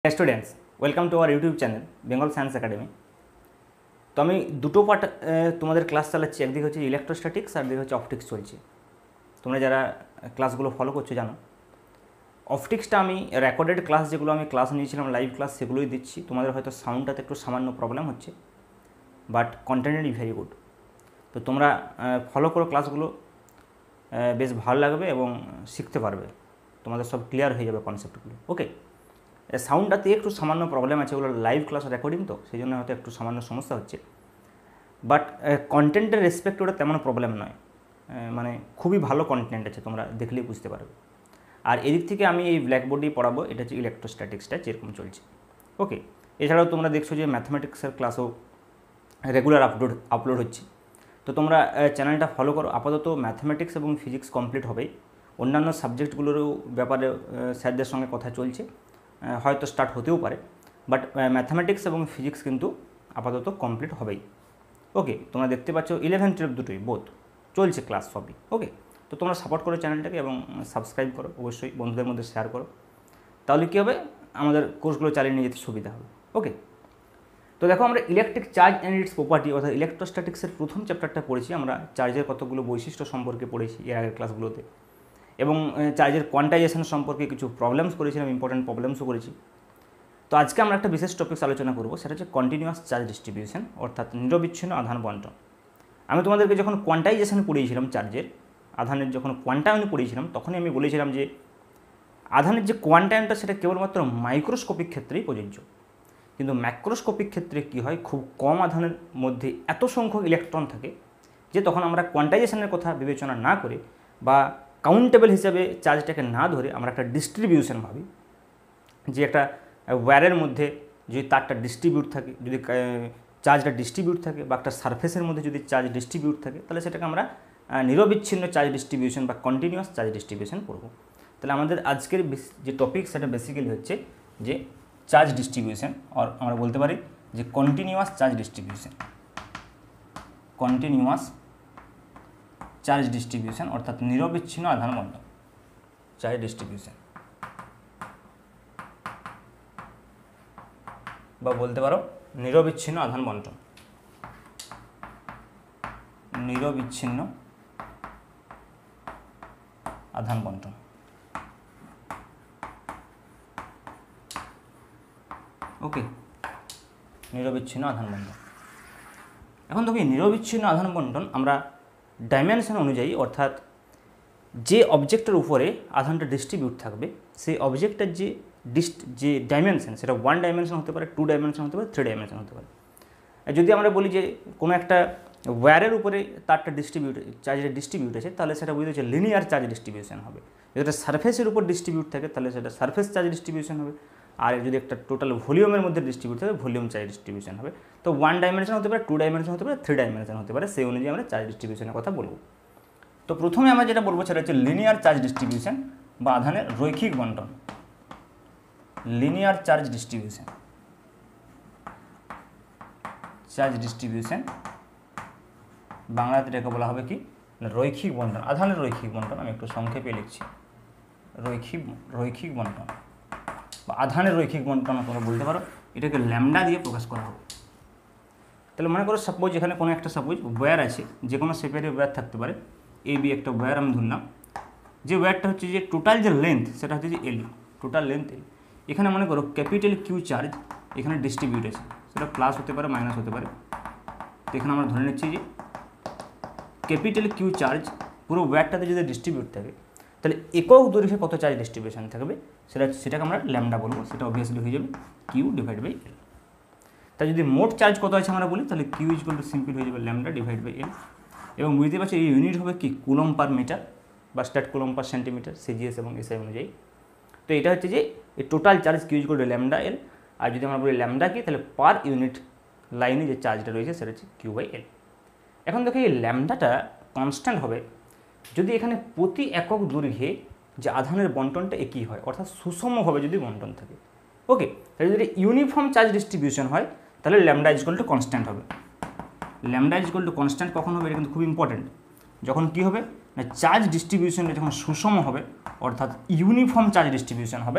Students welcome to our YouTube channel Bengal science academy. তো আমি দুটো পার্ট তোমাদের ক্লাস চালাচ্ছি, একদিকে হচ্ছে ইলেকট্রোস্ট্যাটিক্স আর একদিকে হচ্ছে অপটিক্স চলছে। তোমরা যারা ক্লাসগুলো ফলো করছো জানো অপটিক্সটা আমি রেকর্ডেড ক্লাস যেগুলো আমি ক্লাস নিয়েছিলাম লাইভ ক্লাস সেগুলোই দিচ্ছি। তোমাদের হয়তো সাউন্ডটাতে একটু সামান্য প্রবলেম হচ্ছে, but content is very good. তো তোমরা ফলো করো ক্লাসগুলো, বেশ ভালো লাগবে এবং শিখতে পারবে, তোমাদের সব ক্লিয়ার হয়ে যাবে কনসেপ্টগুলো। ওকে, সাউন্ডটাতে একটু সামান্য প্রবলেম আছে, ওগুলো লাইভ ক্লাস রেকর্ডিং তো সেই জন্য হয়তো একটু সামান্য সমস্যা হচ্ছে, বাট কন্টেন্টের রেসপেক্ট ওটা তেমন প্রবলেম নয়, মানে খুবই ভালো কন্টেন্ট আছে, তোমরা দেখলেই বুঝতে পারবে। আর এদিক থেকে আমি এই ব্ল্যাকবোর্ডেই পড়াবো, এটা হচ্ছে ইলেকট্রোস্ট্যাটিক্সটা যেরকম চলছে। ওকে, এছাড়াও তোমরা দেখছো যে ম্যাথমেটিক্সের ক্লাসও রেগুলার আপলোড হচ্ছে। তো তোমরা চ্যানেলটা ফলো করো। আপাতত ম্যাথমেটিক্স এবং ফিজিক্স কমপ্লিট হবেই, অন্যান্য সাবজেক্টগুলোরও ব্যাপারে স্যারদের সঙ্গে কথা চলছে, হয়তো স্টার্ট হতেও পারে, বাট ম্যাথমেটিক্স এবং ফিজিক্স কিন্তু আপাতত কমপ্লিট হবেই। ওকে, তোমরা দেখতে পাচ্ছ 11-12 দুটোই বোধ চলছে ক্লাস সবই। ওকে, তো তোমরা সাপোর্ট করো চ্যানেলটাকে এবং সাবস্ক্রাইব করো, অবশ্যই বন্ধুদের মধ্যে শেয়ার করো, তাহলে কী হবে আমাদের কোর্সগুলো চালিয়ে নিয়ে যেতে সুবিধা হবে। ওকে, তো দেখো আমরা electric charge and its property অর্থাৎ ইলেকট্রোস্ট্যাটিক্সের প্রথম চ্যাপ্টারটা পড়েছি। আমরা চার্জের কতগুলো বৈশিষ্ট্য সম্পর্কে পড়েছি এর আগের ক্লাসগুলোতে, এবং চার্জের কোয়ান্টাইজেশন সম্পর্কে কিছু প্রবলেমস করেছিলাম, ইম্পর্টেন্ট প্রবলেমসও করেছি। তো আজকে আমরা একটা বিশেষ টপিকস আলোচনা করব, সেটা হচ্ছে কন্টিনিউয়াস চার্জ ডিস্ট্রিবিউশন অর্থাৎ নিরবিচ্ছিন্ন আধান বণ্টন। আমি তোমাদেরকে যখন কোয়ান্টাইজেশন পড়িয়েছিলাম চার্জের আধানের, যখন কোয়ান্টায়ন পড়িয়েছিলাম তখনই আমি বলেছিলাম যে আধানের যে কোয়ান্টায়নটা সেটা কেবলমাত্র মাইক্রোস্কোপিক ক্ষেত্রেই প্রযোজ্য, কিন্তু ম্যাক্রোস্কোপিক ক্ষেত্রে কী হয়, খুব কম আধানের মধ্যে এত সংখ্যক ইলেকট্রন থাকে যে তখন আমরা কোয়ান্টাইজেশনের কথা বিবেচনা না করে বা কাউন্টেবল হিসেবে চার্জটাকে না ধরে আমরা একটা ডিস্ট্রিবিউশন ভাবি, যে একটা ওয়্যারের মধ্যে যদি তারটা ডিস্ট্রিবিউট থাকে, যদি চার্জটা ডিস্ট্রিবিউট থাকে, বা একটা সারফেসের মধ্যে যদি চার্জ ডিস্ট্রিবিউট থাকে, তাহলে সেটাকে আমরা নিরবিচ্ছিন্ন চার্জ ডিস্ট্রিবিউশন বা কন্টিনিউয়াস চার্জ ডিস্ট্রিবিউশন করব। তাহলে আমাদের আজকের যে টপিক সেটা বেসিক্যালি হচ্ছে যে চার্জ ডিস্ট্রিবিউশন, আর আমরা বলতে পারি যে continuous charge distribution, continuous charge distribution অর্থাৎ নিরবিচ্ছিন্ন আধান বণ্টন চার্জ ডিস্ট্রিবিউশন, বা বলতে পারো নিরবিচ্ছিন্ন আধান বণ্টন, নিরবিচ্ছিন্ন আধান বণ্টন। ওকে, নিরবিচ্ছিন্ন আধান বণ্টন। এখন দেখো নিরবিচ্ছিন্ন আধান বণ্টন আমরা ডাইমেনশন অনুযায়ী, অর্থাৎ যে অবজেক্টের উপরে আধানটা ডিস্ট্রিবিউট থাকবে সেই অবজেক্টের যে ডাইমেনশন সেটা 1 ডাইমেনশন হতে পারে, 2 ডাইমেনশন হতে পারে, 3 ডাইমেনশন হতে পারে। যদি আমরা বলি যে কোনো একটা ওয়্যারের উপরে তারটা চার্জের ডিস্ট্রিবিউট আছে, তাহলে সেটা বুঝতে হচ্ছে লিনিয়ার চার্জ ডিস্ট্রিবিউশন হবে। যদি একটা সারফেসের উপর ডিস্ট্রিবিউট থাকে তাহলে সেটা সারফেস চার্জ ডিস্ট্রিবিউশন হবে, আর যদি একটা টোটাল ভলিউমের মধ্যে ডিস্ট্রিবিউট থাকে ভলিউম চার্জ ডিস্ট্রিবিউশন হবে। তো 1 ডাইমেনশন হতে পারে, 2 ডাইমেনশন হতে পারে, 3 ডাইমেনশন হতে পারে, সেই অনুযায়ী আমরা চার্জ ডিস্ট্রিবিউশনের কথা বলবো। তো প্রথমে আমরা যেটা বলবো সেটা হচ্ছে লিনিয়ার চার্জ ডিস্ট্রিবিউশন বা আধানের রৈখিক বণ্টন, linear charge distribution, charge distribution বাংলাতে এটাকে বলা হবে কি রৈখিক বণ্টন, আধানের রৈখিক বণ্টন। আমি একটু সংক্ষেপে লিখছি, রৈখিক বণ্টন বা আধানের রৈখিক বণ্টন তোমরা বলতে পারো। এটাকে ল্যামডা দিয়ে প্রকাশ করা হবে। তাহলে মনে করো সাপোজ এখানে কোনো একটা ওয়্যার আছে, যে কোনো শেপের ওয়্যার থাকতে পারে, এ বি একটা ওয়্যার আমি ধরলাম, যে ওয়্যারটা হচ্ছে যে টোটাল যে লেন্থ সেটা হচ্ছে যে এল, টোটাল লেন্থ এল। এখানে মনে করো ক্যাপিটাল কিউ চার্জ এখানে ডিস্ট্রিবিউট আছে, সেটা প্লাস হতে পারে মাইনাস হতে পারে। তো এখানে আমরা ধরে নিচ্ছি যে ক্যাপিটাল কিউ চার্জ পুরো ওয়্যারটাতে যদি ডিস্ট্রিবিউট থাকে তাহলে একক দৈর্ঘ্যে কত চার্জ ডিস্ট্রিবিউশন থাকবে সেটাকে আমরা ল্যামডা বলবো, সেটা অবভিয়াসলি হয়ে যাবে কিউ ডিভাইড বাই এল। তাই যদি মোট চার্জ কত আছে আমরা বলি তাহলে কিউ ইকুয়াল টু সিম্পল হয়ে যাবে ল্যামডা ডিভাইড বাই এল। এবং বুঝতে পারছি এই ইউনিট হবে কি কুলম্ব পার মিটার বা stat coulomb per centimetre, CGS এবং এসআই অনুযায়ী। তো এটা হচ্ছে যে এই total charge Q equal to lambda L, আর যদি আমরা বলি ল্যামডা কি তাহলে পার ইউনিট লাইনে যে চার্জটা রয়েছে সেটা হচ্ছে কিউ বাই এল। এখন দেখো এই ল্যামডাটা কনস্ট্যান্ট হবে যদি এখানে প্রতি একক দৈর্ঘ্যে যে আধানের বণ্টনটা একই হয়, অর্থাৎ সুষমভাবে যদি বণ্টন থাকে। ওকে, তাহলে যদি ইউনিফর্ম চার্জ ডিস্ট্রিবিউশন হয় তাহলে ল্যামডা ইকুয়াল টু কনস্ট্যান্ট হবে। ল্যামডা ইকুয়াল টু কনস্ট্যান্ট কখন হবে, এটা কিন্তু খুব ইম্পর্টেন্ট, যখন কী হবে না চার্জ ডিস্ট্রিবিউশনটা যখন সুষম হবে অর্থাৎ ইউনিফর্ম চার্জ ডিস্ট্রিবিউশন হবে,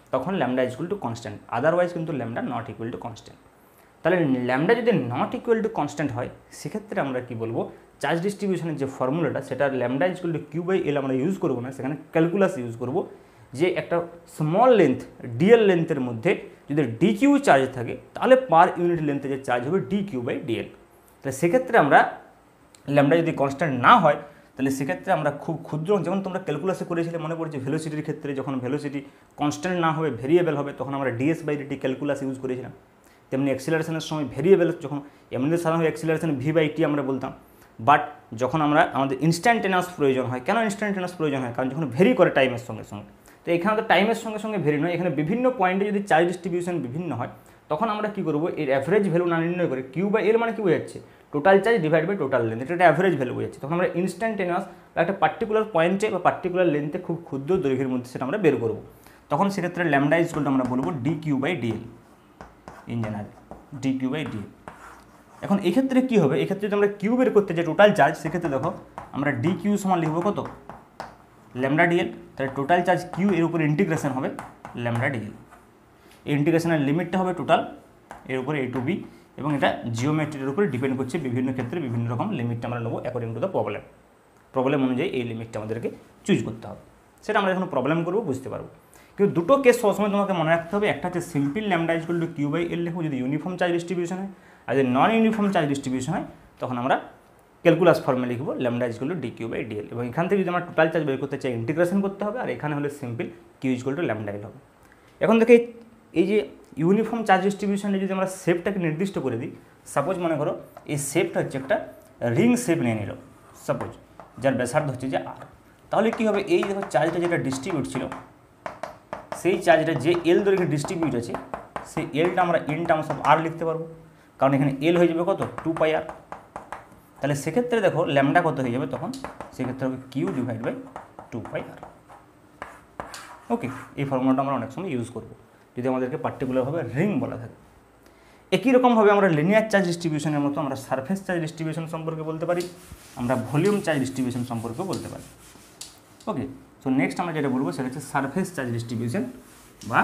তখন lambda is equal to constant, otherwise কিন্তু lambda not equal to constant. তাহলে ল্যামডা যদি নট ইকুয়াল টু কনস্ট্যান্ট হয় সেক্ষেত্রে আমরা কি বলবো, চার্জ ডিস্ট্রিবিউশনের যে ফর্মুলাটা সেটা lambda is equal to Q by L আমরা ইউজ করবো না, সেখানে ক্যালকুলাস ইউজ করবো, যে একটা স্মল লেন্থ ডিএল লেন্থের মধ্যে যদি ডি কিউ চার্জ থাকে তাহলে পার ইউনিট লেন্থে যে চার্জ হবে ডি কিউ বাই ডিএল। তাহলে সেক্ষেত্রে আমরা ল্যামডা যদি কনস্ট্যান্ট না হয় তাহলে সেক্ষেত্রে আমরা খুব ক্ষুদ্র, যেমন তোমরা ক্যালকুলাসে করেছিলে মনে পড়ছে ভেলোসিটির ক্ষেত্রে, যখন ভেলোসিটি কনস্ট্যান্ট না হবে ভেরিয়েবল হবে তখন আমরা DS by DT calculus use করেছিলাম। তেমনি অ্যাক্সিলারেশনের সময় ভেরিয়েবল, যখন এমনি সাধারণত অ্যাক্সিলারেশন ভি বাই টি আমরা বলতাম, বাট যখন আমাদের ইনস্ট্যান্টেনিয়াস প্রয়োজন হয়, কেন ইনস্ট্যান্টেনিয়াস প্রয়োজন হয়, কারণ যখন ভেরি করে টাইমের সঙ্গে সঙ্গে, তো এখানে তো টাইমের সঙ্গে সঙ্গে ভেরি নয়, এখানে বিভিন্ন পয়েন্টে যদি চার্জ ডিস্ট্রিবিউশন বিভিন্ন হয় তখন আমরা কী করবো, এর অ্যাভারেজ ভ্যালু না নির্ণয় করে কিউ বাই এল মানে কি বোঝাচ্ছে, total charge divide by total length, এটা একটা অ্যাভারেজ ভ্যালু বোঝাচ্ছে, তখন আমরা ইনস্ট্যান্টেনিয়াস বা একটা পার্টিকুলার পয়েন্টে বা পার্টিকুলার লেন্থে খুব ক্ষুদ্র দৈর্ঘ্যের মধ্যে সেটা আমরা বের করবো, তখন সেক্ষেত্রে ল্যামডা ইজ ইকুয়াল টু আমরা বলবো D Q by DL in general, D Q by DL. এখন এক্ষেত্রে কী হবে, এক্ষেত্রে যদি আমরা কিউ বের করতে যাই টোটাল চার্জ, সেক্ষেত্রে দেখো আমরা ডি কিউ সমান লিখবো কত, ল্যামডা ডিএল, তাহলে টোটাল চার্জ কিউ এর উপরে ইন্টিগ্রেশন হবে ল্যামডা ডিএল, এই ইন্টিগ্রেশনের লিমিটটা হবে টোটাল এর উপরে এ টু বি, এবং এটা জিওমেট্রির উপরে ডিপেন্ড করছে, বিভিন্ন ক্ষেত্রে বিভিন্ন রকম লিমিটটা আমরা নেবো অ্যাকর্ডিং টু দ্য প্রবলেম অনুযায়ী এই লিমিটটা আমাদেরকে চুজ করতে হবে, সেটা আমরা যখন প্রবলেম করবো বুঝতে পারবো। কিন্তু দুটো কেস সবসময় তোমাকে মনে রাখতে হবে, একটা হচ্ছে simple lambda is equal to Q by L লিখবো যদি ইউনিফর্ম চার্জ ডিস্ট্রিবিউশন হয়, আর যদি নন ইউনিফর্ম চার্জ ডিস্ট্রিবিউশন হয় তখন আমরা ক্যালকুলাস ফর্মে লিখবো lambda is equal to D Q by DL, এবং এখান থেকে যদি আমরা টোটাল চার্জ বের করতে চাই ইন্টিগ্রেশন করতে হবে, আর এখানে হলে simple Q is equal to lambda L হবে। এখন দেখে এই যে ইউনিফর্ম চার্জ ডিস্ট্রিবিউশনে যদি আমরা শেপটাকে নির্দিষ্ট করে দিই, সাপোজ মনে করো এই শেপটা হচ্ছে একটা রিং শেপ নিয়ে নিল, সাপোজ যার ব্যাসার্ধ হচ্ছে যে আর, তাহলে কী হবে, এই দেখো চার্জটা যেটা ডিস্ট্রিবিউট ছিল সেই চার্জটা যে এল দৈর্ঘ্যে ডিস্ট্রিবিউট আছে সেই এলটা আমরা ইন টার্মস অফ আর লিখতে পারবো, কারণ এখানে এল হয়ে যাবে কত 2 পাই আর, তাহলে সেক্ষেত্রে দেখো ল্যামডা কত হয়ে যাবে, তখন সেক্ষেত্রে হবে Q divide by 2 pi R. Okay, এই ফর্মুলাটা আমরা অনেক সময় ইউজ করবো যদি আমাদেরকে পার্টিকুলারভাবে রিং বলা থাকে। একই রকমভাবে আমরা লিনিয়ার চার্জ ডিস্ট্রিবিউশনের মতো আমরা সারফেস চার্জ ডিস্ট্রিবিউশন সম্পর্কে বলতে পারি, আমরা ভলিউম চার্জ ডিস্ট্রিবিউশন সম্পর্কেও বলতে পারি। ওকে, সো নেক্সট আমরা যেটা বলবো সেটা হচ্ছে সারফেস চার্জ ডিস্ট্রিবিউশন বা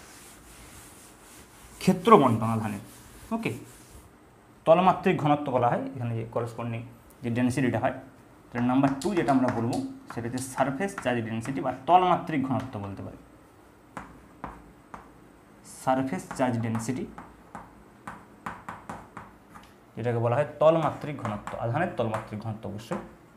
ক্ষেত্র বণ্টন আধানের। ওকে, তলমাত্রিক ঘনত্ব বলা হয় এখানে, যে করসপন্ডিং যে ডেন্সিটিটা হয়, তাহলে নাম্বার 2 যেটা আমরা বলবো সেটা হচ্ছে সারফেস চার্জ ডেন্সিটি বা তলমাত্রিক ঘনত্ব বলতে পারি, সারফেস চার্জ ডেন্সিটি যেটাকে বলা হয় তলমাত্রিক ঘনত্ব, আধানের তলমাত্রিক ঘনত্ব, অবশ্যই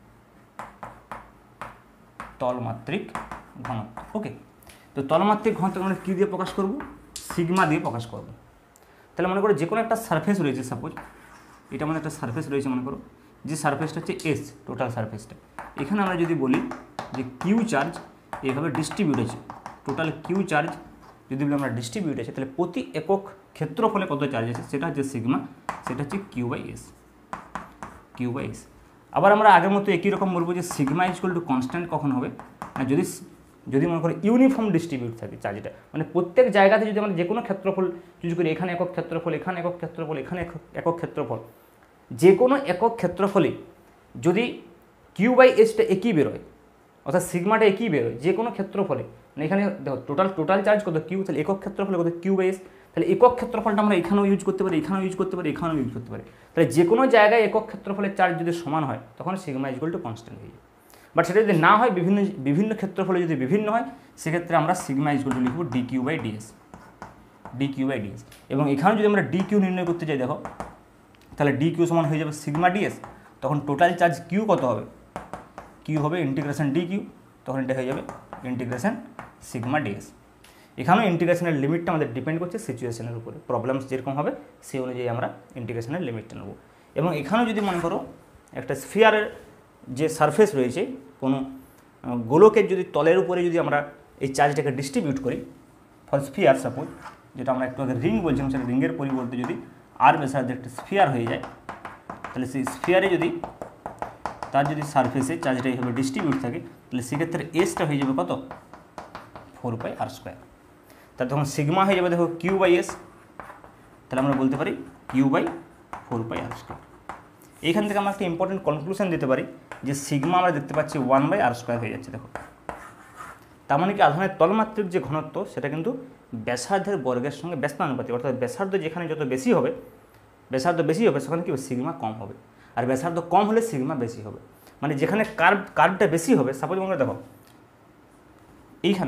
তলমাত্রিক ঘনত্ব। ওকে, তো তলমাত্রিক ঘনত্ব আমরা কী দিয়ে প্রকাশ করব, সিগমা দিয়ে প্রকাশ করব। তাহলে মনে করো যে কোনো একটা সারফেস রয়েছে, সাপোজ এটা আমাদের একটা সারফেস রয়েছে, মনে করো যে সারফেসটা হচ্ছে এস, টোটাল সারফেসটা, এখানে আমরা যদি বলি যে কিউ চার্জ এইভাবে ডিস্ট্রিবিউট আছে, টোটাল কিউ চার্জ যদি বলি আমরা ডিস্ট্রিবিউট আছে, তাহলে প্রতি একক ক্ষেত্রফলে কত চার্জ আছে সেটা হচ্ছে সিগমা, সেটা হচ্ছে Q by S, Q by S. আবার আমরা আগের মতো একই রকম বলবো যে sigma is equal to constant কখন হবে না, যদি মনে করি ইউনিফর্ম ডিস্ট্রিবিউট থাকে চার্জটা, মানে প্রত্যেক জায়গাতে যদি আমরা যে কোনো ক্ষেত্রফল চুজ করি, এখানে একক ক্ষেত্রফল, এখানে একক ক্ষেত্রফল, এখানে একক ক্ষেত্রফল, যে কোনো একক ক্ষেত্রফলে যদি কিউ বাই এসটা একই বেরোয়, অর্থাৎ সিগমাটা একই বেরোয় যে কোনো ক্ষেত্রফলে, মানে এখানে দেখো টোটাল চার্জ কত কিউ, তাহলে একক ক্ষেত্রফলে কত কিউ বাই এস, তাহলে একক ক্ষেত্রফলটা আমরা এখানেও ইউজ করতে পারি, এখানেও ইউজ করতে পারি, এখানেও ইউজ করতে পারি, তাহলে যে কোনো জায়গায় একক ক্ষেত্রফলের চার্জ যদি সমান হয় তখন sigma is equal to constant হয়ে যায়। বাট সেটা যদি না হয়, বিভিন্ন ক্ষেত্রফলে যদি বিভিন্ন হয়, সেক্ষেত্রে আমরা সিগমা ইজ ইকুয়াল টু লিখব d Q by ds, d Q by ds. এবং এখানে যদি আমরা ডি কিউ নির্ণয় করতে যাই, দেখো তাহলে ডি কিউ সমান হয়ে যাবে সিগমা ডিএস, তখন টোটাল চার্জ কিউ কত হবে, কিউ হবে ইন্টিগ্রেশন ডি কিউ, তখন এটা হয়ে যাবে ইন্টিগ্রেশন সিগমা ডিএস। এখানেও ইন্টিগ্রেশনের লিমিটটা আমাদের ডিপেন্ড করছে সিচুয়েশনের উপরে, প্রবলেমস যেরকম হবে সেই অনুযায়ী আমরা ইন্টিগ্রেশনের লিমিটটা নেব। এবং এখানেও যদি মনে করো একটা স্ফিয়ারের যে সারফেস রয়েছে, কোনো গোলকের যদি তলের উপরে যদি আমরা এই চার্জটাকে ডিস্ট্রিবিউট করি ফর স্ফিয়ার, সাপোজ যেটা আমরা একটু আগে রিং বলছিলাম, সেটা রিংয়ের পরিবর্তে যদি আর ব্যাসার্ধে একটা স্ফিয়ার হয়ে যায়, তাহলে সেই স্ফিয়ারে যদি তার যদি সারফেসে চার্জটা এইভাবে ডিস্ট্রিবিউট থাকে, তাহলে সেক্ষেত্রে এসটা হয়ে যাবে কত 4 পাই আর স্কোয়ার, তাহলে তখন সিগমা হয়ে যাবে দেখো কিউ বাই এস, তাহলে আমরা বলতে পারি q by 4 pi r square. এইখান থেকে আমরা একটা ইম্পর্টেন্ট কনক্লুশন দিতে পারি যে সিগমা আমরা দেখতে পাচ্ছি 1 বাই আর স্কোয়ার হয়ে যাচ্ছে। দেখো তার মানে কি আধানের তলমাত্রিক যে ঘনত্ব সেটা কিন্তু ব্যাসার্ধের বর্গের সঙ্গে ব্যস্তানুপাতিক, অর্থাৎ ব্যাসার্ধ যেখানে যত বেশি হবে, ব্যাসার্ধ বেশি হবে সেখানে কি হবে, সিগমা কম হবে, আর ব্যাসার্ধ কম হলে সিগমা বেশি হবে। মানে যেখানে কার্ভটা বেশি হবে, সাপোজ আমরা দেখো এইখানে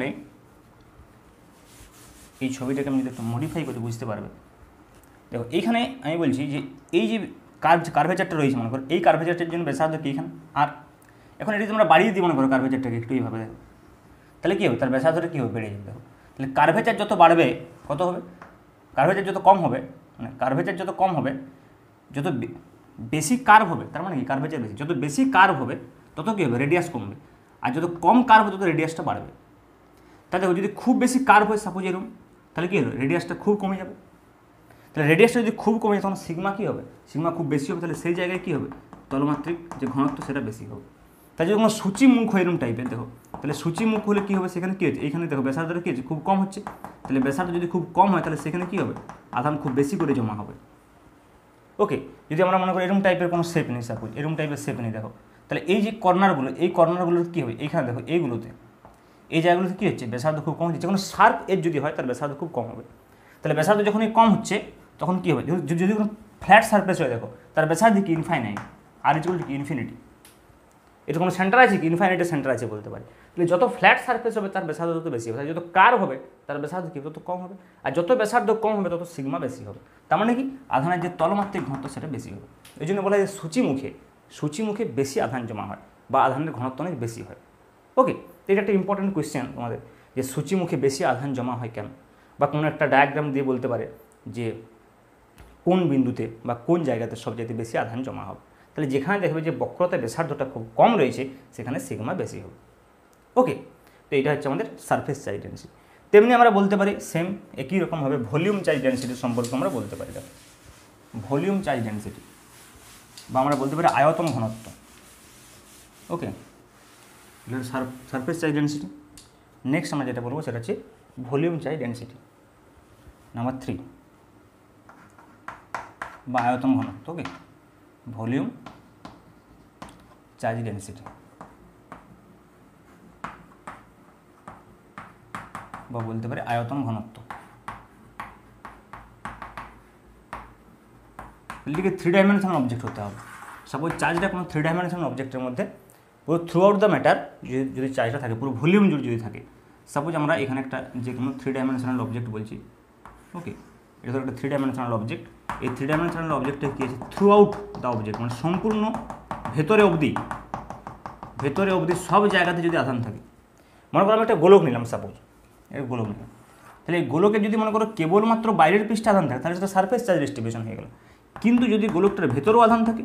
এই ছবিটাকে আমি যদি একটু মডিফাই করে বুঝতে পারবে। দেখো এইখানে আমি বলছি যে এই যে কার্ভেচারটা রয়েছে মনে করো, এই কার্ভেচারটার জন্য ব্যাসার্ধ কি এখানে আর, এখন এটি তোমরা বাড়িয়ে দিই মনে করো কার্ভেচারটাকে একটু এইভাবে দেখো, তাহলে কী হবে, তার ব্যাসার্ধটা কী হবে, বেড়ে যাবে। দেখো তাহলে কার্ভেচার যত বাড়বে কত হবে, কার্ভেচার যত কম হবে, মানে কার্ভেচার যত কম হবে, যত বেশি কার্ভ হবে, তার মানে কি কার্ভেচার বেশি, যত বেশি কার্ভ হবে তত কী হবে, রেডিয়াস কমবে, আর যত কম কার্ভ হবে তত রেডিয়াসটা বাড়বে। তাহলে দেখো যদি খুব বেশি কার্ভ হয় সাপোজ এরকম, তাহলে কী হলো, রেডিয়াসটা খুব কমে যাবে। তাহলে রেডিয়াসটা যদি খুব কমে যায় তখন সিগমা কী হবে, সিগমা খুব বেশি হবে, তাহলে সেই জায়গায় কী হবে, তলমাত্রিক যে ঘনত্ব সেটা বেশি হবে। তাই যদি কোনো সূচিমুখ হয় এরকম টাইপের, দেখো তাহলে সূচিমুখ হলে কী হবে, সেখানে কী হচ্ছে, এইখানে দেখো ব্যাসার্ধটা কী হচ্ছে, খুব কম হচ্ছে, তাহলে ব্যাসার্ধ যদি খুব কম হয় তাহলে সেখানে কী হবে, আধান খুব বেশি করে জমা হবে। ওকে, যদি আমরা মনে করি এরকম টাইপের কোনো শেপ নেই, সাপোজ এরকম টাইপের শেপ নেই, দেখো তাহলে এই যে কর্নারগুলো, এই কর্নারগুলোর কী হবে, এইখানে দেখো এইগুলোতে, এই জায়গাগুলোতে কী হচ্ছে, ব্যাসার্ধ খুব কম হচ্ছে, যে কোনো শার্প এজ যদি হয় তার ব্যাসার্ধ খুব কম হবে। তাহলে ব্যাসার্ধ যখনই কম হচ্ছে তখন কী হবে, যদি কোনো ফ্ল্যাট সারফেস হয়, দেখো তার ব্যাসার্ধ কি ইনফাইনাইট, আর ইকুয়াল টু কি ইনফিনিটি, এটা কোনো সেন্টার আছে কি, ইনফাইনাইটের সেন্টার আছে বলতে পারি। তাহলে যত ফ্ল্যাট সারফেস হবে তার ব্যাসার্ধ তত বেশি হবে, যত কার্ভ হবে তার ব্যাসার্ধ কি তত কম হবে, আর যত ব্যাসার্ধ কম হবে তত সিগমা বেশি হবে। তার মানে কি আধানের যে তলমাত্রিক ঘনত্ব সেটা বেশি হবে। এই জন্য বলা যায় সূচিমুখে বেশি আধান জমা হয় বা আধানের ঘনত্ব অনেক বেশি হয়। ওকে, তো এটা একটা ইম্পর্টেন্ট কোয়েশ্চেন তোমাদের, যে সূচিমুখে বেশি আধান জমা হয় কেন, বা কোনো একটা ডায়াগ্রাম দিয়ে বলতে পারে যে কোন বিন্দুতে বা কোন জায়গাতে সবচেয়ে বেশি আধান জমা হবে। তাহলে যেখানে দেখবে যে বক্রতা ব্যাসার্ধটা খুব কম রয়েছে সেখানে সিগমা বেশি হবে। ওকে, তো এটা হচ্ছে আমাদের সারফেস চার্জ ডেনসিটি। তেমনি আমরা বলতে পারি সেম একই রকমভাবে ভলিউম চার্জ ডেনসিটি সম্পর্কে আমরা বলতে পারি। দেখো ভলিউম চার্জ ডেনসিটি বা আমরা বলতে পারি আয়তন ঘনত্ব। ওকে, এটা সারফেস চার্জ ডেনসিটি। নেক্সট আমরা যেটা বলবো সেটা হচ্ছে ভলিউম চার্জ ডেনসিটি নাম্বার 3 বা আয়তন ঘনত্ব। ওকে, ভলিউম চার্জ ডেনসিটি বা বলতে পারে আয়তন ঘনত্ব। এদিকে 3 ডাইমেনশনাল অবজেক্ট হতে হবে। সাপোজ চার্জটা কোনো 3 ডাইমেনশনাল অবজেক্টের মধ্যে পুরো থ্রু আউট দ্য ম্যাটার যদি চার্জটা থাকে, পুরো ভলিউম জুড়ে যদি থাকে, সাপোজ আমরা এখানে একটা যে কোনো 3 ডাইমেনশনাল অবজেক্ট বলছি। ওকে, এটা তো একটা 3 ডাইমেনশনাল অবজেক্ট। এই 3 ডাইমেনশনাল অবজেক্টটা কী আছে, থ্রু আউট দ্য অবজেক্ট, মানে সম্পূর্ণ ভেতরে অবধি সব জায়গাতে যদি আধান থাকে। মনে করো আমি একটা গোলক নিলাম, সাপোজ এই গোলক নিলাম, তাহলে এই গোলকে যদি মনে করো কেবলমাত্র বাইরের পৃষ্ঠে আধান থাকে তাহলে সেটা সারফেস চার্জ ডিস্ট্রিবিউশন হয়ে গেল। কিন্তু যদি গোলকটার ভেতরেও আধান থাকে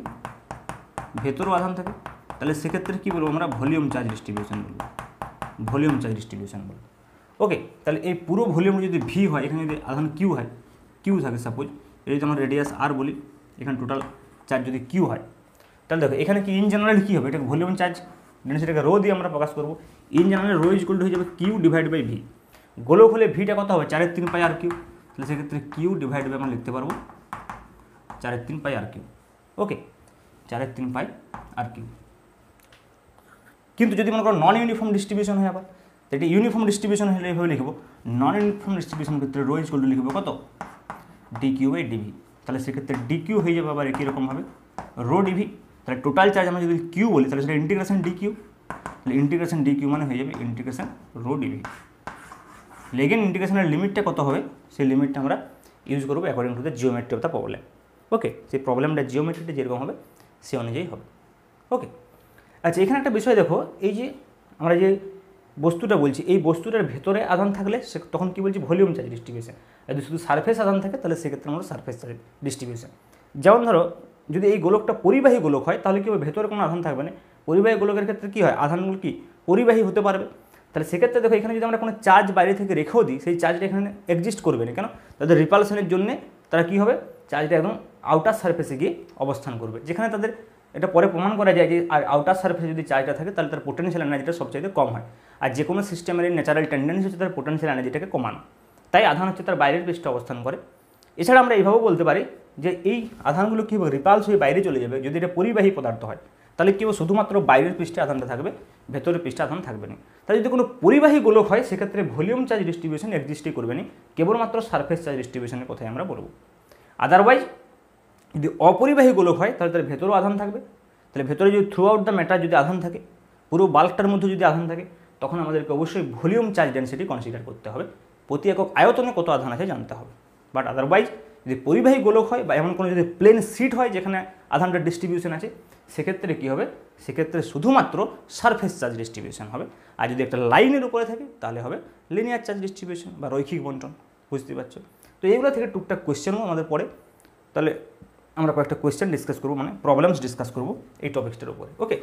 তাহলে সেক্ষেত্রে কী বলবো আমরা, ভলিউম চার্জ ডিস্ট্রিবিউশন বলবো। ওকে, তাহলে এই পুরো ভলিউম যদি ভি হয়, এখানে যদি আধান কিউ থাকে সাপোজ, এই যদি আমরা রেডিয়াস আর বলি, এখানে টোটাল চার্জ যদি কিউ হয়, তাহলে দেখো এখানে কি ইন জেনারেল কী হবে, এটাকে ভলিউম চার্জ ডেনসিটিকে রো দিয়ে আমরা প্রকাশ করবো। In general rho equal to হয়ে যাবে কিউ ডিভাইড বাই ভি। গোলক হলে ভিটা কত হবে, 4/3 পাই আর কিউ, তাহলে সেক্ষেত্রে কিউ ডিভাইড বাই আমরা লিখতে পারবো 4/3 পাই আর কিউ। ওকে, 4/3 পাই আর কিউ। কিন্তু যদি মনে করো নন ইউনিফর্ম ডিস্ট্রিবিউশন হয়, আবার এটি ইউনিফর্ম ডিস্ট্রিবিউশন হলে এইভাবে লিখবো, নন ইউনিফর্ম ডিস্ট্রিবিউশন ক্ষেত্রে রো ইকুয়াল টু লিখবো কত, ডিকিউ বাই ডিভি। তাহলে সেক্ষেত্রে ডিকিউ হয়ে যাবে আবার একই রকমভাবে রো ডিভি। তাহলে টোটাল চার্জ আমরা যদি কিউ বলি তাহলে সেটা ইন্টিগ্রেশন ডিকিউ, তাহলে ইন্টিগ্রেশন ডিকিউ মানে হয়ে যাবে ইন্টিগ্রেশন রো ডিভি। এগেন ইন্টিগ্রেশনের লিমিটটা কত হবে, সেই লিমিটটা আমরা ইউজ করবো according to the geometry of the problem. Okay, সেই প্রবলেমটা জিওমেট্রিটা যেরকম হবে সে অনুযায়ী হবে। ওকে, আচ্ছা এখানে একটা বিষয় দেখো, এই যে আমরা যে বস্তুটা বলছি, এই বস্তুটার ভেতরে আধান থাকলে সে তখন কী বলছি, ভলিউম চার্জ ডিস্ট্রিবিউশন। যদি শুধু সারফেস আধান থাকে তাহলে সেক্ষেত্রে আমরা সারফেস চার্জ ডিস্ট্রিবিউশন। যেমন ধরো যদি এই গোলকটা পরিবাহী গোলক হয় তাহলে কী হবে, ভেতরে কোনো আধান থাকবে না। পরিবাহী গোলকের ক্ষেত্রে কী হয়, আধানগুলো কি পরিবাহী হতে পারবে। তাহলে সেক্ষেত্রে দেখো এখানে যদি আমরা কোনো চার্জ বাইরে থেকে রেখেও দিই, সেই চার্জটা এখানে এক্সিস্ট করবে না, কেন, তাদের রিপালশনের জন্য তারা কী হবে, চার্জটা একদম আউটার সারফেসে গিয়ে অবস্থান করবে, যেখানে তাদের এটা পরে প্রমাণ করা যায় যে আউটার সারফেসে যদি চার্জটা থাকে তাহলে তার পোটেনশিয়াল এনার্জিটা সবচাইতে কম হয়। আর যে কোনো সিস্টেমের ন্যাচারাল টেন্ডেন্সি হচ্ছে তার পোটেনশিয়াল এনার্জিটাকে কমানো, তাই আধান হচ্ছে তার বাইরের পৃষ্ঠে অবস্থান করে। এছাড়া আমরা এইভাবেও বলতে পারি যে এই আধানগুলো কী হবে, রিপালস হয়ে বাইরে চলে যাবে। যদি এটা পরিবাহী পদার্থ হয় তাহলে কী হবে, শুধুমাত্র বাইরের পৃষ্ঠে আধানটা থাকবে, ভেতরের পৃষ্ঠে আধান থাকবে না। তাহলে যদি কোনো পরিবাহী গোলক হয় সেক্ষেত্রে ভলিউম চার্জ ডিস্ট্রিবিউশন এক্সিস্টই করবে না, কেবলমাত্র সারফেস চার্জ ডিস্ট্রিবিউশনের কথাই আমরা বলবো। আদারওয়াইজ যদি অপরিবাহী গোলক হয় তাহলে তার ভেতরেও আধান থাকবে, তাহলে ভেতরে যদি থ্রু আউট দ্য ম্যাটার যদি আধান থাকে, পুরো বাল্কটার মধ্যে যদি আধান থাকে, তখন আমাদেরকে অবশ্যই ভলিউম চার্জ ডেনসিটি কনসিডার করতে হবে, প্রতি একক আয়তনে কত আধান আছে জানতে হবে। বাট আদারওয়াইজ যদি পরিবাহী গোলক হয় বা এমন কোনো যদি প্লেন সিট হয় যেখানে আধানটার ডিস্ট্রিবিউশন আছে, সেক্ষেত্রে কী হবে, সেক্ষেত্রে শুধুমাত্র সারফেস চার্জ ডিস্ট্রিবিউশন হবে। আর যদি একটা লাইনের উপরে থাকে তাহলে হবে লিনিয়ার চার্জ ডিস্ট্রিবিউশন বা রৈখিক বন্টন, বুঝতে পারছো। তো এইগুলো থেকে টুকটাক কোয়েশ্চেনও আমাদের পড়ে, তাহলে আমরা কয়েকটা কোয়েশ্চেন ডিসকাস করবো, মানে প্রবলেমস ডিসকাস করবো এই টপিকসটার উপরে। ওকে,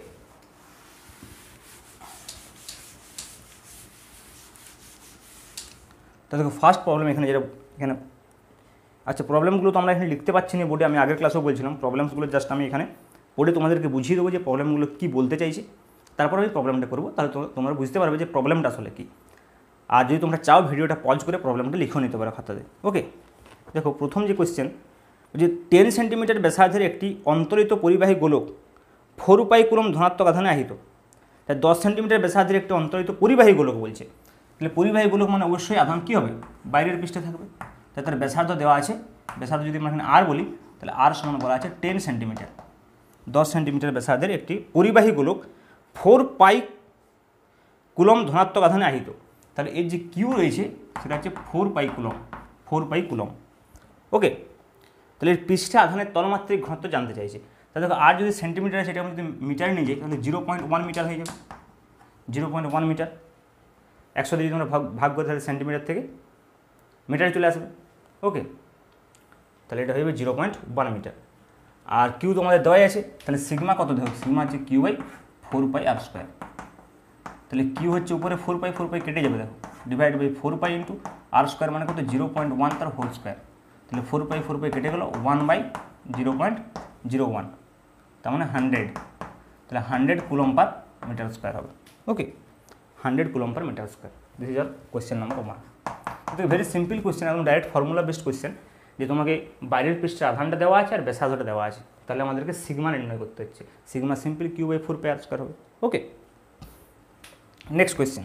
তো দেখো ফার্স্ট প্রবলেম এখানে যেটা এখানে, আচ্ছা প্রবলেমগুলো তো আমরা এখানে লিখতে পারছি না বোর্ডে, আমি আগের ক্লাসেও বলছিলাম প্রবলেমসগুলো জাস্ট আমি এখানে পড়ে তোমাদেরকে বুঝিয়ে দেবো যে প্রবলেমগুলো কী বলতে চাইছি, তারপর আমি প্রবলেমটা করবো, তাহলে তোমরা বুঝতে পারবে যে প্রবলেমটা আসলে কী। আর যদি তোমরা চাও ভিডিওটা পজ করে প্রবলেমটা লিখেও নিতে পারো খাতাতে। ওকে, দেখো প্রথম যে কোয়েশ্চেন, যে 10 সেন্টিমিটার ব্যাসার্ধের একটি অন্তরিত পরিবাহী গোলক 4 পাই কুলম ধনাত্মক আধানে আহিত। তাই 10 সেন্টিমিটার ব্যাসার্ধের একটি অন্তরিত পরিবাহী গোলক বলছে, তাহলে পরিবাহী গোলক মানে অবশ্যই আধান কী হবে, বাইরের পৃষ্ঠে থাকবে। তাই তার ব্যাসার্ধ দেওয়া আছে, ব্যাসার্ধ যদি আমরা এখানে আর বলি তাহলে আর সমান বলা আছে 10 সেন্টিমিটার। 10 সেন্টিমিটার ব্যাসার্ধের একটি পরিবাহী গোলক 4 পাই কুলম ধনাত্মক আধানে আহিত। তাহলে এর যে কিউ রয়েছে সেটা হচ্ছে 4 পাই কুলম, 4 পাই কুলম। ওকে, তাহলে এর পৃষ্ঠে আধানের তলমাত্রিক ঘনত্ব জানতে চাইছে। তাহলে দেখো আর যদি সেন্টিমিটার সেটা আমরা যদি মিটারে নিয়ে যাই তাহলে 0.1 মিটার হয়ে যাবে, 0.1 মিটার। 100 দিয়ে যদি আমরা ভাগ করে তাহলে সেন্টিমিটার থেকে মিটারে চলে আসবে। ওকে, তাহলে এটা হয়ে যাবে 0.1 মিটার। আর কিউ তো আমাদের দেওয়াই আছে, তাহলে সিগমা কত দেখো, সিগমা হচ্ছে Q by 4 pi r square. তাহলে কিউ হচ্ছে উপরে 4 পাই কেটে যাবে, দেখো divide by 4 pi into r square মানে কত 0.1 তার হোল স্কোয়ার। তাহলে 4 পাই কেটে গেল 1 বাই 0.01, তার মানে 100। তাহলে 100 কুলম পার মিটার স্কোয়ার হবে। Okay, 100 coulomb per metre square. This is our question number 1। এটা ভেরি সিম্পল কোয়েশ্চেন, একদম ডাইরেক্ট ফর্মুলা বেসড কোয়েশ্চেন, যে তোমাকে বাইরের পৃষ্ঠে আধানটা দেওয়া আছে আর ব্যাসার্ধটা দেওয়া আছে, তাহলে আমাদেরকে সিগমা নির্ণয় করতে হচ্ছে। Sigma simple q by 4 pi r square হবে। ওকে, নেক্সট কোয়েশ্চেন,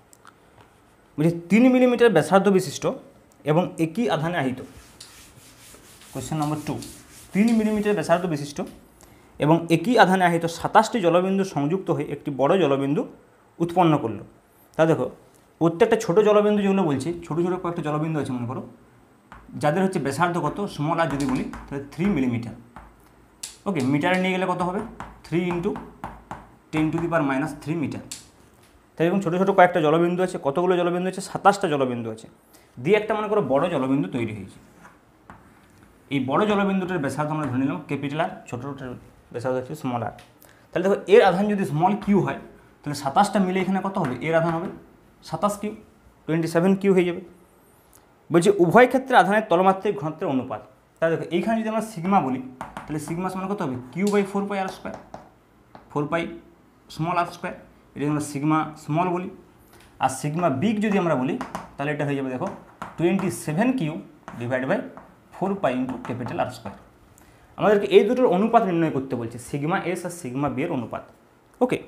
বলছি 3 মিলিমিটার ব্যাসার্ধ বিশিষ্ট এবং একই আধানে আহিত। কোয়েশ্চেন নম্বর 2, 3 মিলিমিটার ব্যাসার্ধ বিশিষ্ট এবং একই আধানে আহিত 27টি জলবিন্দু সংযুক্ত হয়ে একটি বড় জলবিন্দু উৎপন্ন করলো। তা দেখো প্রত্যেকটা ছোট জলবিন্দু যেগুলো বলছি, ছোটো ছোটো কয়েকটা জলবিন্দু আছে মনে করো, যাদের হচ্ছে ব্যাসার্ধ কত স্মল আর যদি বলি তাহলে 3 মিলিমিটার। ওকে, মিটারে নিয়ে গেলে কত হবে 3 × 10⁻³ মিটার। তাই এরকম ছোটো ছোটো কয়েকটা জলবিন্দু আছে, কতগুলো জলবিন্দু আছে 27টা জলবিন্দু আছে, দিয়ে একটা মনে করো বড় জলবিন্দু তৈরি হয়েছে। এই বড় জলবিন্দুটার ব্যাসার্ধ আমরা ধরে নিলাম ক্যাপিটাল আর, ছোটোটার ব্যাসার্ধ হচ্ছে স্মল আর। তাহলে দেখো এর আধান যদি স্মল কিউ হয় তাহলে 27টা মিলে এখানে কত হবে, এর আধান হবে 27 কিউ, 27 কিউ হয়ে যাবে। বলছি উভয় ক্ষেত্রে আধানের তলমাত্রিক ঘনত্বের অনুপাত। তাহলে দেখো এইখানে যদি আমরা সিগমা বলি তাহলে সিগমা সমান কত হবে q by 4 pi r square, 4 pi small r square, এটা আমরা সিগমা স্মল বলি। আর সিগমা বিগ যদি আমরা বলি তাহলে এটা হয়ে যাবে দেখো 27 q divide by 4 pi into capital r square. আমাদেরকে এই দুটোর অনুপাত নির্ণয় করতে বলছে, সিগমা এস আর সিগমা বি এর অনুপাত। ওকে,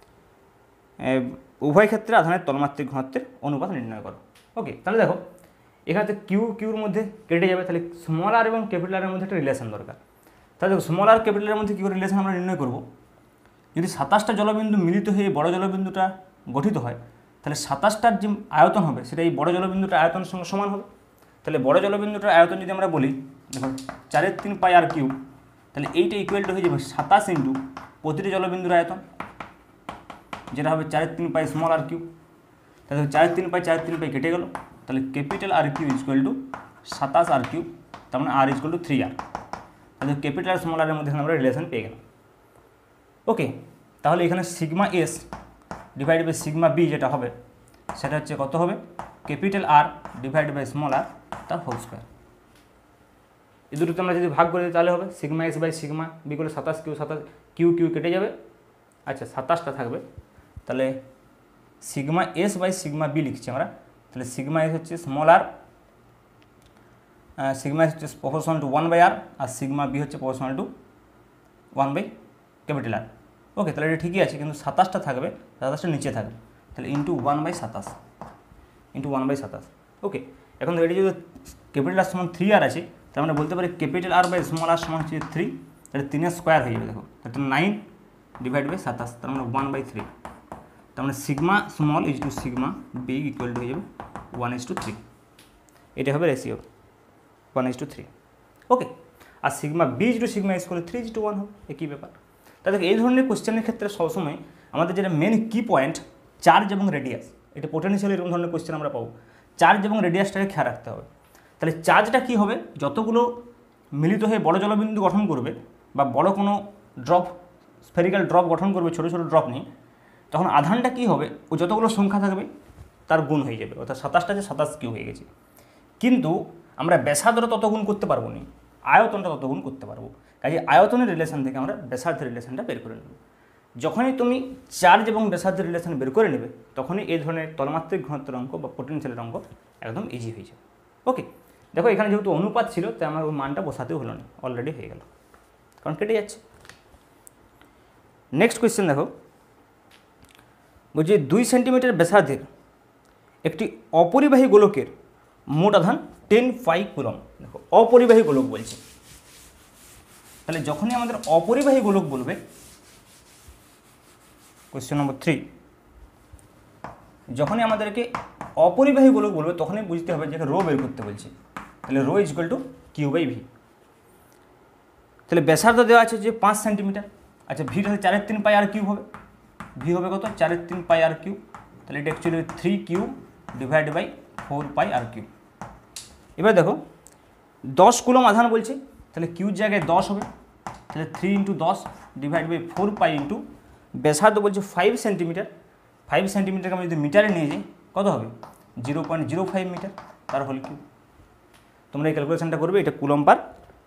উভয় ক্ষেত্রে আধানের তলমাত্রিক ঘনত্বের অনুপাত নির্ণয় করো। ওকে, তাহলে দেখো এখানে কিউর মধ্যে কেটে যাবে, তাহলে স্মল আর এবং ক্যাপিটাল আরের মধ্যে একটা রিলেশন দরকার। তাহলে দেখো স্মল আর ক্যাপিটালের মধ্যে কী করে রিলেশন আমরা নির্ণয় করব, যদি 27টা জলবিন্দু মিলিত হয়ে বড় জলবিন্দুটা গঠিত হয় তাহলে 27টার যে আয়তন হবে সেটা এই বড় জলবিন্দুটার আয়তনের সঙ্গে সমান হবে। তাহলে বড় জলবিন্দুটার আয়তন যদি আমরা বলি দেখো 4/3 পাই আর কিউব, তাহলে এইটা ইকুয়াল টু হয়ে যাবে 27 ইন্টু প্রতিটি জলবিন্দুর আয়তন, যেটা হবে 4/3 পাই স্মল আর কিউব। তাহলে 4/3 পাই কেটে গেল, তাহলে capital r q equal to 27 r cube, তার মানে আর ইকুয়াল টু 3R। তাহলে ক্যাপিটাল আর স্মল আরের মধ্যে আমরা রিলেশন পেয়ে গেলাম। ওকে, তাহলে এখানে sigma s divide by sigma b যেটা হবে সেটা হচ্ছে কত হবে capital r divide by small r তার হোল স্কোয়ার। এই দুটোতে আমরা যদি ভাগ করে দিই তাহলে হবে sigma s by sigma b করে 27 কিউ, 27 কিউ কিউ কেটে যাবে, আচ্ছা 27টা থাকবে। তাহলে sigma s by sigma b লিখছি আমরা, তাহলে সিগমা এস হচ্ছে স্মল আর, সিগমা এস হচ্ছে প্রপোর্শনাল টু 1/r আর সিগমা বি হচ্ছে প্রপোর্শনাল টু 1/ক্যাপিটাল আর। ওকে, তাহলে এটা ঠিকই আছে, কিন্তু 27টা থাকবে, 27টা নিচে থাকবে, তাহলে ইন্টু 1/27 ইন্টু 1/27। ওকে, এখন এটি যদি ক্যাপিটাল আর সমান 3r আছে, তাহলে আমরা বলতে পারি capital r by small r সমান হচ্ছে 3, তাহলে 3 স্কোয়ার হয়ে যাবে। দেখো তাহলে 9 ডিভাইড বাই 27, তার মানে 1/3। তার মানে sigma small is to sigma big equal to হয়ে যাবে 1:3। এটা হবে রেশিও 1:3। ওকে, আর sigma b is to sigma s করলে 3:1 হবে, একই ব্যাপার। তাহলে এই ধরনের কোশ্চেনের ক্ষেত্রে সবসময় আমাদের যেটা মেন কি পয়েন্ট, চার্জ এবং রেডিয়াস, এটা পোটেনশিয়াল এরকম ধরনের কোশ্চেন আমরা পাবো, চার্জ এবং রেডিয়াসটাকে খেয়াল রাখতে হবে। তাহলে চার্জটা কী হবে, যতগুলো মিলিত হয়ে বড় জলবিন্দু গঠন করবে বা বড় কোনো ড্রপ, স্ফেরিক্যাল ড্রপ গঠন করবে, ছোটো ছোটো ড্রপ নিয়ে, তখন আধানটা কী হবে, ও যতগুলো সংখ্যা থাকবে তার গুণ হয়ে যাবে, অর্থাৎ 27টা যে 27 কিউ হয়ে গেছে। কিন্তু আমরা ব্যাসার্ধটা তত গুণ করতে পারবো না, আয়তনটা তত গুণ করতে পারবো। কাজে আয়তনের রিলেশন থেকে আমরা ব্যাসার্ধের রিলেশনটা বের করে নেব। যখনই তুমি চার্জ এবং ব্যাসার্ধের রিলেশন বের করে নেবে, তখনই এই ধরনের তলমাত্রিক ঘনত্বের অঙ্ক বা পোটেনশিয়ালের অঙ্ক একদম ইজি হয়ে যাবে। ওকে, দেখো এখানে যেহেতু অনুপাত ছিল, তাই আমার ওই মানটা বসাতেও হলো না, অলরেডি হয়ে গেল, কারণ কেটে যাচ্ছে। নেক্সট কোয়েশ্চেন দেখো, বলছি 2 সেন্টিমিটার ব্যাসার্ধের একটি অপরিবাহী গোলকের মোট আধান 10 পাই কুলম্ব। দেখো অপরিবাহী গোলক বলছে, তাহলে যখনই আমাদের অপরিবাহী গোলক বলবে, কোয়েশ্চেন নম্বর 3, যখনই আমাদেরকে অপরিবাহী গোলক বলবে তখনই বুঝতে হবে যে রো বের করতে বলছে। তাহলে rho is equal to q by v. তাহলে ব্যাসার্ধ দেওয়া আছে যে 5 সেন্টিমিটার, আচ্ছা ভি তাহলে 4/3 পাই আর কিউব হবে, ভি হবে কত 4/3 পাই আর কিউব, তাহলে এটা actually 3 cube divide by 4 pi আর কিউব। এবার দেখো 10 কুলম্ব আধান বলছে, তাহলে কিউর জায়গায় 10 হবে, তাহলে 3 × 10 ডিভাইড বাই 4 পাই ইন্টু ব্যাসার্ধ বলছে 5 সেন্টিমিটার, 5 সেন্টিমিটারকে আমি যদি মিটারে নিয়ে যাই কত হবে 0.05 মিটার, তার হোল কিউব। তোমরা এই ক্যালকুলেশনটা করবে, এটা কুলম্ব পার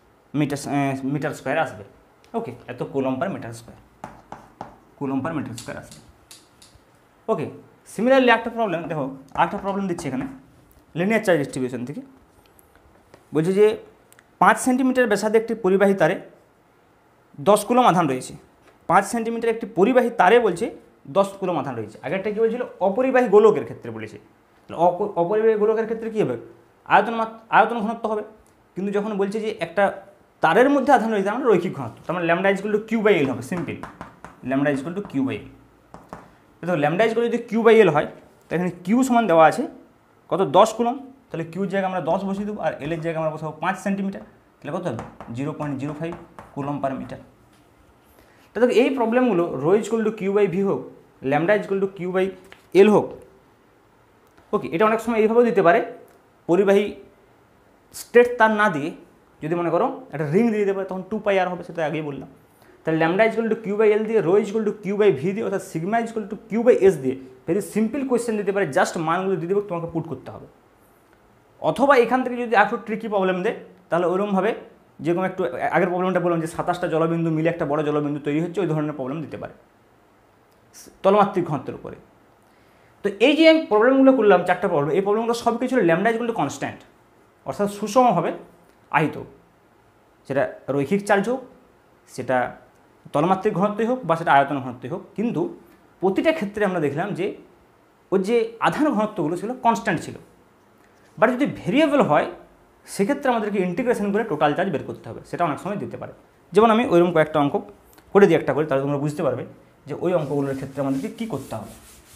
মিটার স্কোয়ার আসবে। ওকে, এত coulomb per metre square, coulomb per metre square আসবে। ওকে, সিমিলারলি একটা প্রবলেম দেখো, আরেকটা প্রবলেম দিচ্ছে এখানে লিনিয়ার চার্জ ডিস্ট্রিবিউশন থেকে। বলছে যে 5 সেন্টিমিটার ব্যাসার্ধে একটি পরিবাহী তারে 10 কুলম্ব আধান রয়েছে। 5 সেন্টিমিটার একটি পরিবাহী তারে বলছে 10 কুলম্ব আধান রয়েছে। আগেরটা কী বলছিল, অপরিবাহী গোলকের ক্ষেত্রে বলেছে। অপরিবাহী গোলকের ক্ষেত্রে কী হবে, আয়তন ঘনত্ব হবে। কিন্তু যখন বলছে যে একটা তারের মধ্যে আধান রয়েছে, আমরা রৈখিক ঘনত্ব, তার মানে lambda is equal to q by l হবে, simple lambda is equal to q by l. দেখো ল্যামডা ইজ ইকুয়াল যদি কিউ/এল হয়, তো এখানে কিউ সমান দেওয়া আছে কত 10 কুলম্ব, তাহলে কিউর জায়গায় আমরা 10 বসিয়ে দেবো, আর এলের জায়গায় আমরা বসাবো 5 সেন্টিমিটার, তাহলে কত হবে 0.05 কুলম্ব পার মিটার। তো দেখো এই প্রবলেমগুলো rho is equal to q by v হোক, lambda is equal to q by l হোক, ওকে, এটা অনেক সময় এইভাবেও দিতে পারে, পরিবাহী স্ট্রেট তার না দিয়ে যদি মনে করো একটা রিং দিয়ে দিতে পারে, তখন 2 পাই আর হবে, সেটা আগেই বললাম। তাহলে lambda is equal to q by l দিয়ে, rho is equal to q by v দিয়ে, অর্থাৎ sigma is equal to q by s দিয়ে ভেরি সিম্পল কোয়েশ্চেন দিতে পারে, জাস্ট মানগুলো দিয়ে দেবে, তোমাকে পুট করতে হবে। অথবা এখান থেকে যদি একটু ট্রিকি প্রবলেম দেয়, তাহলে ওইরকমভাবে যেরকম একটু আগের প্রবলেমটা বললাম যে 27টা জলবিন্দু মিলে একটা বড় জলবিন্দু তৈরি হচ্ছে, ওই ধরনের প্রবলেম দিতে পারে তলমাত্রিক ঘনত্বের উপরে। তো এই যে আমি প্রবলেমগুলো করলাম, 4টা প্রবলেম, এই প্রবলেমগুলো সব কিছু lambda is equal to constant, অর্থাৎ সুষমভাবে আহিত, সেটা রৈখিক চার্জ হোক, সেটা তলমাত্রিক ঘনত্বই হোক, বা সেটা আয়তন ঘনত্বই হোক। কিন্তু প্রতিটা ক্ষেত্রে আমরা দেখলাম যে ওর যে আধান ঘনত্বগুলো সেগুলো কনস্ট্যান্ট ছিল। বাট যদি ভেরিয়েবল হয়, সেক্ষেত্রে আমাদেরকে ইন্টিগ্রেশন করে টোটাল চার্জ বের করতে হবে, সেটা অনেক সময় দিতে পারে। যেমন আমি ওইরকম কয়েকটা অঙ্ক করে দিই একটা করে, তাহলে তোমরা বুঝতে পারবে যে ওই অঙ্কগুলোর ক্ষেত্রে আমাদেরকে কী করতে হবে।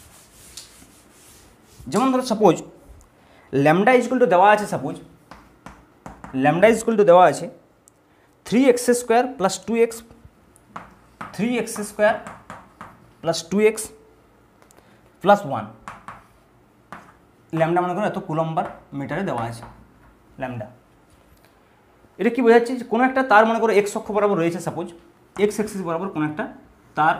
যেমন ধরো suppose lambda is equal to দেওয়া আছে, suppose lambda is equal to দেওয়া আছে 3x² plus 2x, 3x² plus 2x plus 1, lambda মনে করো এত কুলম্ব পার মিটারে দেওয়া আছে ল্যামডা। এটা কি বোঝাচ্ছে, যে কোনো একটা তার মনে করো এক্স অক্ষ বরাবর রয়েছে, সাপোজ এক্স অ্যাক্সিস বরাবর কোনো একটা তার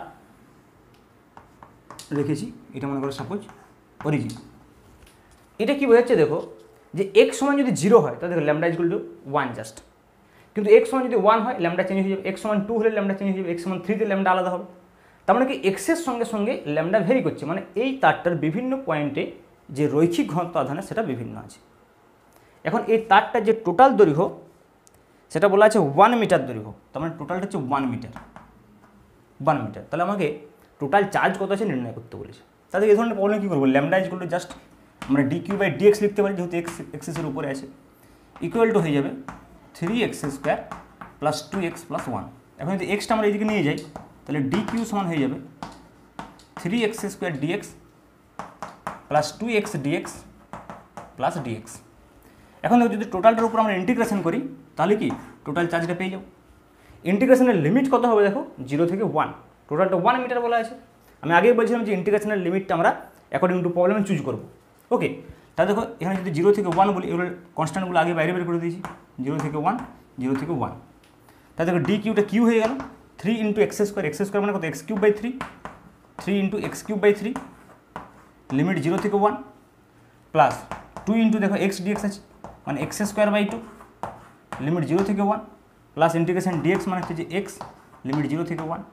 রেখেছি, এটা মনে করো সাপোজ অরিজিন। এটা কি বোঝাচ্ছে, দেখো যে এক্স সমান যদি 0 হয়, তাহলে দেখো lambda is equal to 1 just. কিন্তু এক্স সমান যদি 1 হয়, ল্যামডা চেঞ্জ হয়ে যাবে। এক্স সমান 2 হলে ল্যামডা চেঞ্জ হয়ে যাবে, এক্স সমান 3 তে ল্যামডা আলাদা হবে। তার মানে কি এক্সের সঙ্গে সঙ্গে ল্যামডা ভেরি করছে, মানে এই তারটার বিভিন্ন পয়েন্টে যে রৈখিক ঘনত্ব আধানে সেটা বিভিন্ন আছে। এখন এই তারটার যে টোটাল দৈর্ঘ্য সেটা বলা আছে 1 মিটার দৈর্ঘ্য, তার মানে টোটালটা হচ্ছে 1 মিটার। তাহলে আমাকে টোটাল চার্জ কত আছে নির্ণয় করতে বলেছে। তাদের এই ধরনের প্রবলেম কী করবো, lambda is equal to just আমরা ডি কিউ বাই ডিএক্স লিখতে পারি, যেহেতু এক্স এক্সেসের উপরে আছে, ইকুয়াল টু হয়ে যাবে 3x square plus 2x plus 1। এখন যদি এক্সটা আমরা এইদিকে নিয়ে যাই তাহলে ডি কিউ সমান হয়ে যাবে 3x square dx plus 2x dx plus dx. এখন দেখো যদি টোটালটার উপর আমরা ইন্টিগ্রেশন করি তাহলে কি টোটাল চার্জটা পেয়ে যাবো। ইন্টিগ্রেশনের লিমিট কত হবে দেখো, 0 থেকে 1, টোটালটা 1 মিটার বলা আছে। আমি আগেই বলছিলাম যে ইন্টিগ্রেশনের লিমিটটা আমরা অ্যাকর্ডিং টু প্রবলেমে চুজ করবো। ওকে, তাহলে দেখো এখানে যদি 0 থেকে 1 বলি, এগুলো কনস্ট্যান্টগুলো আগে বাইরে বের করে দিয়েছি, 0 থেকে 1, 0 থেকে 1। তাহলে দেখো ডি কিউটা কিউ হয়ে গেল 3 ইন্টু এক্স স্কোয়ার মানে কত, x cube by 3, 3 into x cube by 3, limit 0 থেকে 1, প্লাস 2 ইন্টু দেখো এক্স ডিএক্স আছে মানে এক্স স্কোয়ার বাই 2, লিমিট 0 থেকে 1, প্লাস ইন্টিগ্রেশন ডিএক্স মানে হচ্ছে যে এক্স, লিমিট 0 থেকে 1।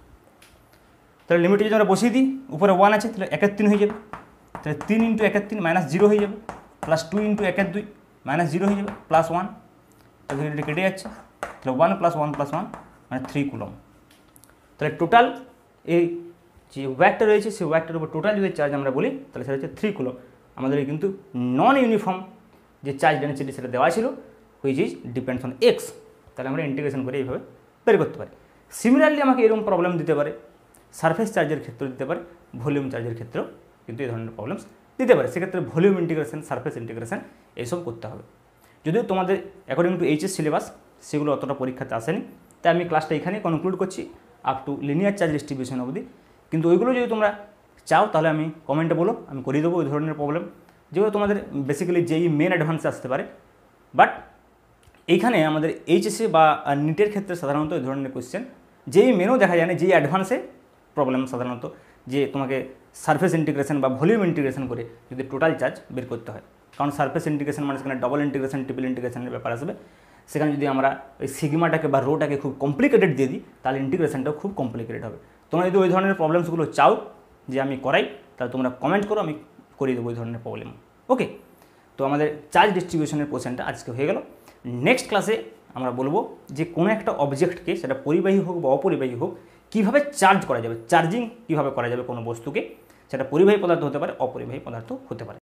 তাহলে লিমিটে যদি আমরা বসিয়ে দিই, উপরে 1 আছে তাহলে 1 এর 3 হয়ে যাবে, তাহলে 3 ইন্টু 1 এর 3 মাইনাস 0 হয়ে যাবে, প্লাস 2 ইন্টু 1 এর 2 মাইনাস 0 হয়ে যাবে, প্লাস 1, তাহলে এটা কেটে যাচ্ছে, তাহলে 1 প্লাস 1 প্লাস 1 মানে 3 কুলম। তাহলে টোটাল এই যে ওয়্যারটা রয়েছে সেই ওয়্যারটার উপর টোটাল যদি চার্জ আমরা বলি তাহলে সেটা হচ্ছে 3 কুলম। আমাদের কিন্তু নন ইউনিফর্ম যে চার্জ ডেনসিটি সেটা দেওয়া ছিল, which is depends on x. তাহলে আমরা ইন্টিগ্রেশন করে এইভাবে বের করতে পারি। সিমিলারলি আমাকে এরকম প্রবলেম দিতে পারে, সারফেস চার্জের ক্ষেত্রেও দিতে পারে, ভলিউম চার্জের ক্ষেত্রেও কিন্তু এই ধরনের প্রবলেমস দিতে পারে। সেক্ষেত্রে ভলিউম ইন্টিগ্রেশন, সারফেস ইন্টিগ্রেশন এইসব করতে হবে। যদিও তোমাদের অ্যাকর্ডিং টু এইচএস সিলেবাস সেগুলো অতটা পরীক্ষাতে আসেনি, তাই আমি ক্লাসটা এখানেই কনক্লুড করছি up to linear charge distribution অবধি। কিন্তু ওইগুলো যদি তোমরা চাও তাহলে আমি কমেন্টে বলো, আমি করিয়ে দেবো ওই ধরনের প্রবলেম, যেগুলো তোমাদের বেসিক্যালি যেই মেন অ্যাডভান্সে আসতে পারে। বাট এইখানে আমাদের এইচএসে বা নিটের ক্ষেত্রে সাধারণত এই ধরনের কোয়েশ্চেন যেই মেনও দেখা যায় না, যেই অ্যাডভান্সে প্রবলেম সাধারণত যে তোমাকে সারফেস ইন্টিগ্রেশন বা ভলিউম ইন্টিগ্রেশন করে যদি টোটাল চার্জ বের করতে হয়। কারণ সারফেস ইন্টিগ্রেশন মানে সেখানে ডবল ইন্টিগ্রেশন, ট্রিপল ইন্টিগ্রেশনের ব্যাপার আসবে। সেখানে যদি আমরা ওই সিগমাটাকে বা রোটাকে খুব কমপ্লিকেটেড দিয়ে দিই তাহলে ইন্টিগ্রেশনটাও খুব কমপ্লিকেটেড হবে। তোমরা যদি ওই ধরনের প্রবলেমসগুলো চাও যে আমি করাই তাহলে তোমরা কমেন্ট করো, আমি করিয়ে দেবো ওই ধরনের প্রবলেম। ওকে, তো আমাদের চার্জ ডিস্ট্রিবিউশনের পোর্শনটা আজকে হয়ে গেল। নেক্সট ক্লাসে আমরা বলবো যে কোনো একটা অবজেক্টকে, সেটা পরিবাহী হোক বা অপরিবাহী হোক, কীভাবে চার্জ করা যাবে, চার্জিং কীভাবে করা যাবে কোনো বস্তুকে, সেটা পরিবাহী পদার্থ হতে পারে, অপরিবাহী পদার্থ হতে পারে।